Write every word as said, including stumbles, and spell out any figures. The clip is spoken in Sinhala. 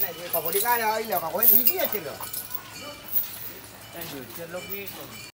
නෑ ඒක පොඩි කාලේ ආවිල්ලා කොහෙද හිටියේ ඇත්තද? දැන් ජොච්චර් ලොකේ